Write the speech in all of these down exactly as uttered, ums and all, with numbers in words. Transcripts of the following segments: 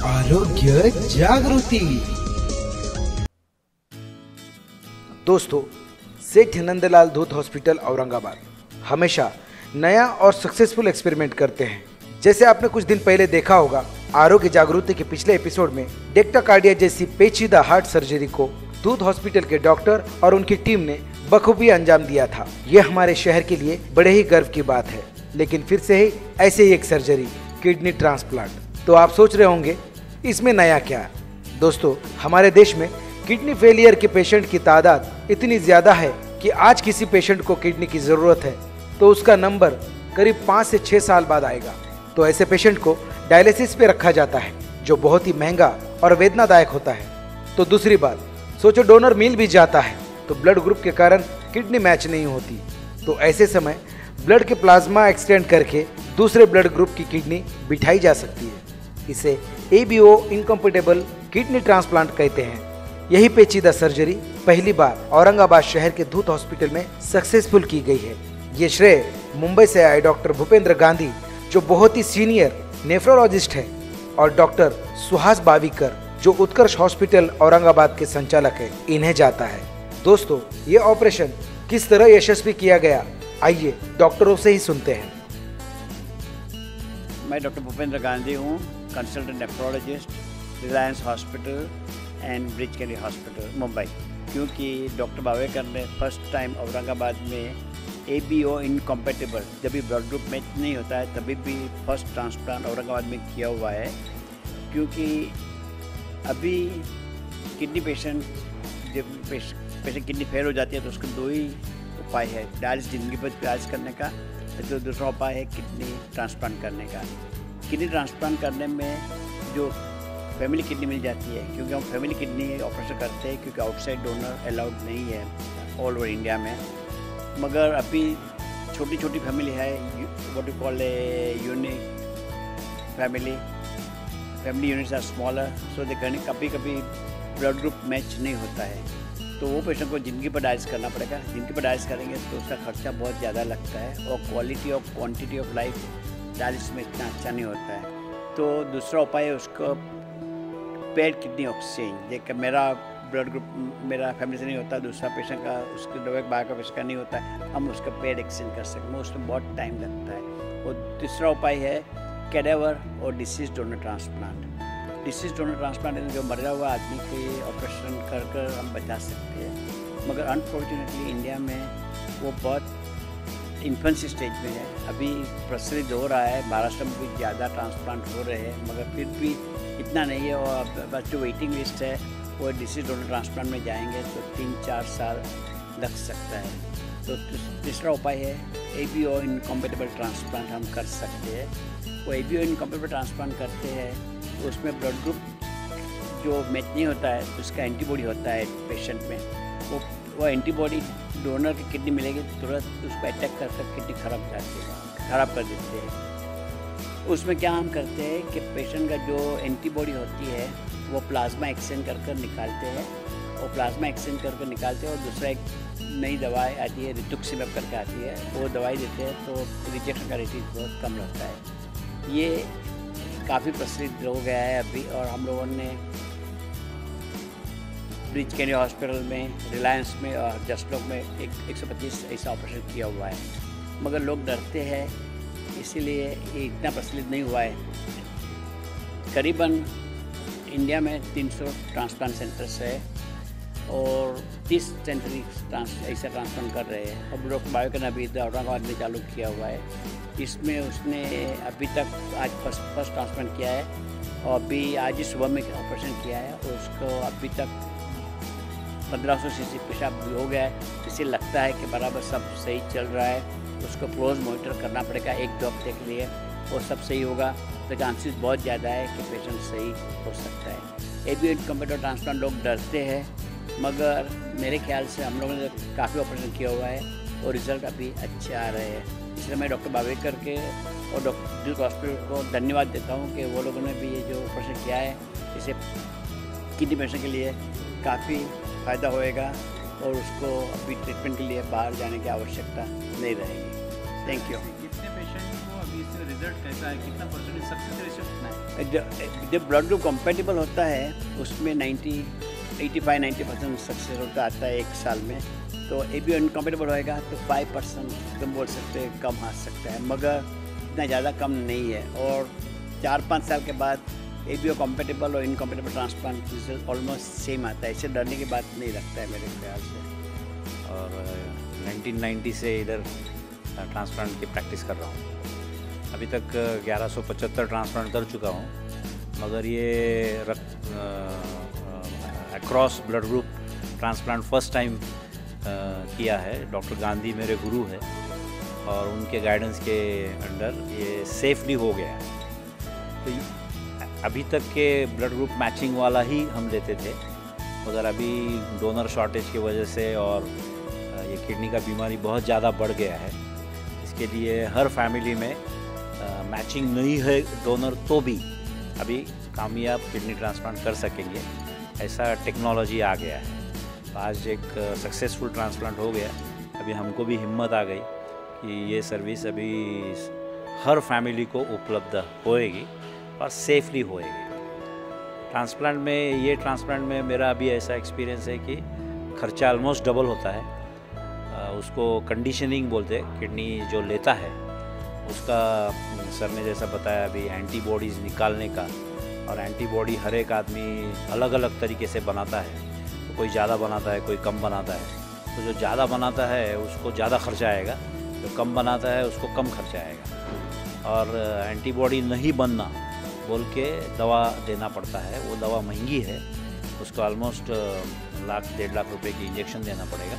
आरोग्य जागृति। दोस्तों, सेठ नंदलाल धूत हॉस्पिटल औरंगाबाद हमेशा नया और सक्सेसफुल एक्सपेरिमेंट करते हैं। जैसे आपने कुछ दिन पहले देखा होगा, आरोग्य जागृति के पिछले एपिसोड में डेक्टाकार्डिया जैसी पेचीदा हार्ट सर्जरी को धूत हॉस्पिटल के डॉक्टर और उनकी टीम ने बखूबी अंजाम दिया था। ये हमारे शहर के लिए बड़े ही गर्व की बात है। लेकिन फिर से ही ऐसे ही एक सर्जरी, किडनी ट्रांसप्लांट। तो आप सोच रहे होंगे इसमें नया क्या है। दोस्तों, हमारे देश में किडनी फेलियर के पेशेंट की तादाद इतनी ज्यादा है कि आज किसी पेशेंट को किडनी की जरूरत है तो उसका नंबर करीब पाँच से छः साल बाद आएगा। तो ऐसे पेशेंट को डायलिसिस पे रखा जाता है, जो बहुत ही महंगा और वेदनादायक होता है। तो दूसरी बात, सोचो डोनर मिल भी जाता है तो ब्लड ग्रुप के कारण किडनी मैच नहीं होती। तो ऐसे समय ब्लड के प्लाज्मा एक्सटेंड करके दूसरे ब्लड ग्रुप की किडनी बिठाई जा सकती है। इसे A B O incompatible kidney transplant कहते हैं। यही पेचीदा सर्जरी पहली बार औरंगाबाद शहर के धूत हॉस्पिटल में सक्सेसफुल की गई है। ये श्रेय मुंबई से आए डॉक्टर भूपेंद्र गांधी, जो बहुत ही सीनियर नेफ्रोलॉजिस्ट है, और डॉक्टर सुहास बाविकर, जो उत्कर्ष हॉस्पिटल औरंगाबाद के संचालक है, इन्हें जाता है। दोस्तों, ये ऑपरेशन किस तरह यशस्वी किया गया, आइए डॉक्टरों से ही सुनते हैं। मैं डॉक्टर भूपेंद्र गांधी हूँ, consultant nephrologist, Reliance hospital and Breach कैली हॉस्पिटल मुंबई। क्योंकि डॉक्टर बावेकर ने फर्स्ट टाइम औरंगाबाद में ए बी ओ इनकम्पेटिबल, जब भी ब्लड ग्रुप मैच नहीं होता है तभी भी फर्स्ट ट्रांसप्लांट औरंगाबाद में किया हुआ है। क्योंकि अभी किडनी पेशेंट जब पेशेंट किडनी फेल हो जाती है तो उसके दो ही उपाय है, डायलिसिस जिंदगी भर डायलिसिस करने का, तो दूसरा उपाय है किडनी ट्रांसप्लांट करने का। किडनी ट्रांसप्लांट करने में जो फैमिली किडनी मिल जाती है, क्योंकि हम फैमिली किडनी ऑपरेशन करते हैं क्योंकि आउटसाइड डोनर अलाउड नहीं है ऑल ओवर इंडिया में। मगर अभी छोटी छोटी फैमिली है, what you call a unique family family units are smaller, so they कभी कभी ब्लड ग्रुप मैच नहीं होता है तो वो पेशेंट को जिंदगी पर डायलिसिस करना पड़ेगा। जिंदगी पर डायलिसिस करेंगे तो उसका खर्चा बहुत ज़्यादा लगता है और क्वालिटी और क्वांटिटी ऑफ लाइफ डायलिसिस में इतना अच्छा नहीं होता है। तो दूसरा उपाय है उसको पेड किडनी एक्सचेंज। देखकर मेरा ब्लड ग्रुप मेरा फैमिली से नहीं होता, दूसरा पेशेंट का उसके डोवेक बाहर का पेशेंट का नहीं होता है, हम उसका पेड एक्सचेंज कर सकते हैं। उसमें बहुत टाइम लगता है। और तीसरा उपाय है कैडेवर और disease donor transplant. Disease donor transplant जो मरा हुआ आदमी के ऑपरेशन कर कर हम बचा सकते हैं। मगर अनफॉर्चुनेटली इंडिया में वो बहुत इन्फेंसी स्टेज में है, अभी प्रचलित हो रहा है। महाराष्ट्र में भी ज़्यादा ट्रांसप्लांट हो रहे हैं मगर फिर भी इतना नहीं है। और बस जो वेटिंग लिस्ट है वो डिसीज डोनर ट्रांसप्लांट में जाएंगे तो तीन चार साल लग सकता है। तो तीसरा उपाय है A B O incompatible transplant हम कर सकते हैं। वो A B O incompatible transplant करते हैं, उसमें ब्लड ग्रुप जो मैच नहीं होता है तो उसका एंटीबॉडी होता है पेशेंट में। वो वो एंटीबॉडी डोनर की किडनी मिलेगी तुरंत उसको अटैक कर कर किडनी खराब जाती है खराब कर देते हैं। उसमें क्या हम करते हैं कि पेशेंट का जो एंटीबॉडी होती है वो प्लाज्मा एक्सचेंज कर कर निकालते हैं और प्लाज्मा एक्सचेंज कर कर निकालते हैं और दूसरा एक नई दवाई आती है, रितुक्सिमैब करके आती है, वो दवाई देते हैं तो रिजेक्शन का रेट बहुत कम रहता है। ये काफ़ी प्रचलित हो गया है अभी। और हम लोगों ने ब्रिज कैली हॉस्पिटल में, रिलायंस में और जस्ट लोग में एक एक सौ पच्चीस ऐसा ऑपरेशन किया हुआ है। मगर लोग डरते हैं, इसीलिए ये इतना प्रचलित नहीं हुआ है। करीबन इंडिया में तीन सौ ट्रांसप्लांट सेंटर्स है और तीस सेंटर ट्रांस ऐसा ट्रांसप्लांट कर रहे हैं। अब डॉक्टर बावेकर ने अभी औरंगाबाद में चालू किया हुआ है। इसमें उसने अभी तक आज फर्स्ट फर्स्ट ट्रांसप्लांट किया है और अभी आज ही सुबह में ऑपरेशन किया है और उसको अभी तक पंद्रह सौ सी सी पेशाब भी हो गया है। इससे लगता है कि बराबर सब सही चल रहा है। उसको क्लोज मॉनिटर करना पड़ेगा एक दो हफ्ते के लिए, और सब सही होगा तो चांसेस बहुत ज़्यादा है कि पेशेंट सही हो सकता है। A B O incompatible transplant लोग डरते हैं, मगर मेरे ख्याल से हम लोगों ने काफ़ी ऑपरेशन किया हुआ है और रिज़ल्ट अभी अच्छे आ रहे हैं। इसलिए मैं डॉक्टर बावेकर के और डॉक्टर धूत हॉस्पिटल को धन्यवाद देता हूँ कि वो लोगों ने भी ये जो ऑपरेशन किया है, इसे किडनी पेशेंट के लिए काफ़ी फ़ायदा होएगा और उसको अभी ट्रीटमेंट के लिए बाहर जाने की आवश्यकता नहीं रहेगी। Thank you. कितने पेशेंट को अभी इसमें रिजल्ट कैसा है, कितना परसेंटेज सक्सेस रेशियो कितना है? जब ब्लड ग्रुप कंपेटिबल होता है उसमें ninety eighty five ninety percent success होता आता है एक साल में। तो ए बी अनकम्पेटेबल होएगा तो फाइव परसेंट कम बोल सकते हैं, कम आ सकता है, मगर इतना ज़्यादा कम नहीं है। और चार पाँच साल के बाद ए बी ओ कम्पेटेबल और incompatible transplant result almost same आता है। इससे डरने की बात नहीं लगता है मेरे ख्याल से। और नाइनटीन नाइंटी से इधर ट्रांसप्लांट की प्रैक्टिस कर रहा हूँ। अभी तक ग्यारह सौ पचहत्तर ट्रांसप्लांट कर चुका हूँ, मगर ये रक्त across blood group transplant first time किया है। डॉक्टर गांधी मेरे गुरु है और उनके गाइडेंस के अंडर ये सेफली हो गया है। तो अभी तक के ब्लड ग्रुप मैचिंग वाला ही हम लेते थे, मगर अभी डोनर शॉर्टेज की वजह से और ये किडनी का बीमारी बहुत ज़्यादा बढ़ गया है। इसके लिए हर फैमिली में मैचिंग नहीं है डोनर तो भी अभी कामयाब किडनी ट्रांसप्लांट कर सकेंगे, ऐसा टेक्नोलॉजी आ गया है। तो आज एक सक्सेसफुल ट्रांसप्लांट हो गया। अभी हमको भी हिम्मत आ गई कि ये सर्विस अभी हर फैमिली को उपलब्ध होएगी और सेफली होएगी। ट्रांसप्लांट में ये ट्रांसप्लांट में मेरा अभी ऐसा एक्सपीरियंस है कि खर्चा ऑलमोस्ट डबल होता है। आ, उसको कंडीशनिंग बोलते हैं, किडनी जो लेता है उसका सर ने जैसा बताया अभी एंटीबॉडीज़ निकालने का, और एंटीबॉडी हर एक आदमी अलग अलग तरीके से बनाता है। तो कोई ज़्यादा बनाता है, कोई कम बनाता है। तो जो ज़्यादा बनाता है उसको ज़्यादा खर्चा आएगा, जो कम बनाता है उसको कम खर्चा आएगा। और एंटीबॉडी नहीं बनना बोल के दवा देना पड़ता है, वो दवा महंगी है, उसको ऑलमोस्ट लाख डेढ़ लाख रुपए की इंजेक्शन देना पड़ेगा।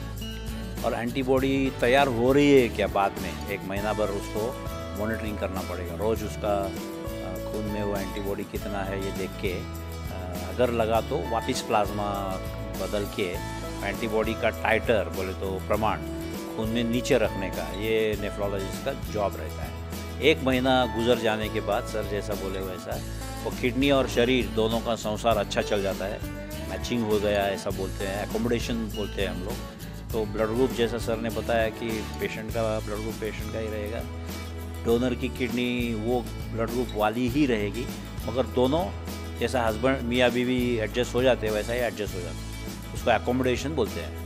और एंटीबॉडी तैयार हो रही है क्या बाद में एक महीना भर उसको मॉनिटरिंग करना पड़ेगा। रोज़ उसका खून में वो एंटीबॉडी कितना है ये देख के, अगर लगा तो वापस प्लाज्मा बदल के एंटीबॉडी का टाइटर बोले तो प्रमाण खून में नीचे रखने का, ये नेफ्रोलॉजिस्ट का जॉब रहता है। एक महीना गुजर जाने के बाद सर जैसा बोले वैसा वो किडनी और शरीर दोनों का संसार अच्छा चल जाता है, मैचिंग हो गया ऐसा बोलते हैं, एकोमोडेशन बोलते हैं हम लोग। तो ब्लड ग्रुप जैसा सर ने बताया कि पेशेंट का ब्लड ग्रुप पेशेंट का ही रहेगा, डोनर की किडनी वो ब्लड ग्रुप वाली ही रहेगी, मगर दोनों जैसा हस्बैंड मियाँ बीवी एडजस्ट हो जाते हैं वैसा ही एडजस्ट हो जाता है, उसको एकोमोडेशन बोलते हैं।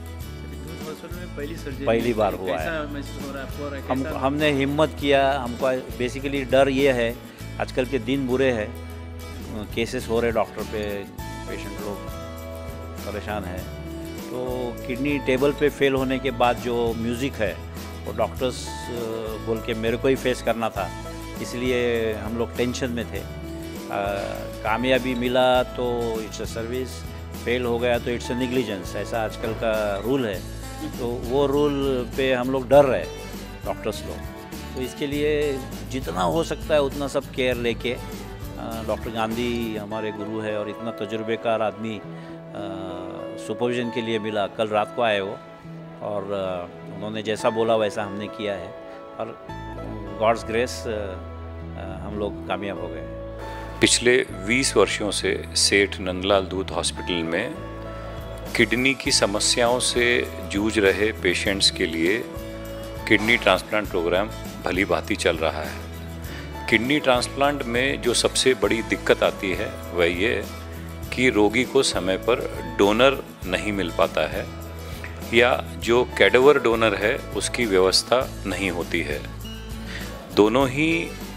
में पहली सर्जरी पहली बार हुआ है। महसूस हो रहा है आपको और हम कैसा? हमने हिम्मत किया। हमको बेसिकली डर ये है, आजकल के दिन बुरे हैं, केसेस हो रहे डॉक्टर पे, पेशेंट लोग परेशान है। तो किडनी टेबल पे फेल होने के बाद जो म्यूज़िक है वो डॉक्टर्स बोल के मेरे को ही फेस करना था, इसलिए हम लोग टेंशन में थे। आ, कामयाबी मिला तो इट्स अ सर्विस, फेल हो गया तो इट्स अ निग्लिजेंस, ऐसा आजकल का रूल है। तो वो रूल पे हम लोग डर रहे डॉक्टर्स लोग। तो इसके लिए जितना हो सकता है उतना सब केयर लेके, डॉक्टर गांधी हमारे गुरु है और इतना तजुर्बेकार आदमी सुपरविजन के लिए मिला। कल रात को आए वो और उन्होंने जैसा बोला वैसा हमने किया है और गॉड्स ग्रेस हम लोग कामयाब हो गए। पिछले बीस वर्षों से सेठ नंदलाल दूध हॉस्पिटल में किडनी की समस्याओं से जूझ रहे पेशेंट्स के लिए किडनी ट्रांसप्लांट प्रोग्राम भली भांति चल रहा है। किडनी ट्रांसप्लांट में जो सबसे बड़ी दिक्कत आती है वह ये कि रोगी को समय पर डोनर नहीं मिल पाता है या जो कैडेवर डोनर है उसकी व्यवस्था नहीं होती है। दोनों ही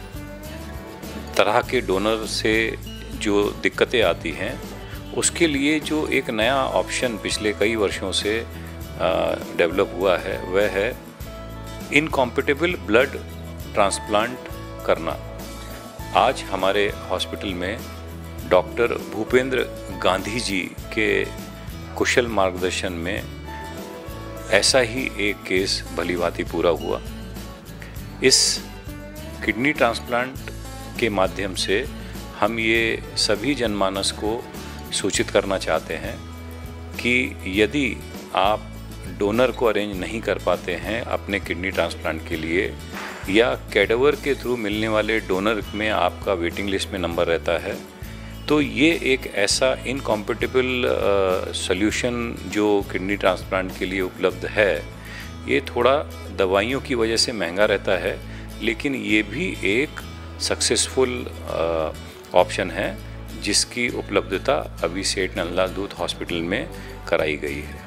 तरह के डोनर से जो दिक्कतें आती हैं उसके लिए जो एक नया ऑप्शन पिछले कई वर्षों से डेवलप हुआ है वह है इनकॉम्पेटेबल ब्लड ट्रांसप्लांट करना। आज हमारे हॉस्पिटल में डॉक्टर भूपेंद्र गांधी जी के कुशल मार्गदर्शन में ऐसा ही एक केस भली भांति पूरा हुआ। इस किडनी ट्रांसप्लांट के माध्यम से हम ये सभी जनमानस को सूचित करना चाहते हैं कि यदि आप डोनर को अरेंज नहीं कर पाते हैं अपने किडनी ट्रांसप्लांट के लिए या कैडेवर के थ्रू मिलने वाले डोनर में आपका वेटिंग लिस्ट में नंबर रहता है, तो ये एक ऐसा इनकॉम्पेटेबल सॉल्यूशन जो किडनी ट्रांसप्लांट के लिए उपलब्ध है, ये थोड़ा दवाइयों की वजह से महंगा रहता है, लेकिन ये भी एक सक्सेसफुल ऑप्शन है जिसकी उपलब्धता अभी सेठ नंदलाल दूध हॉस्पिटल में कराई गई है।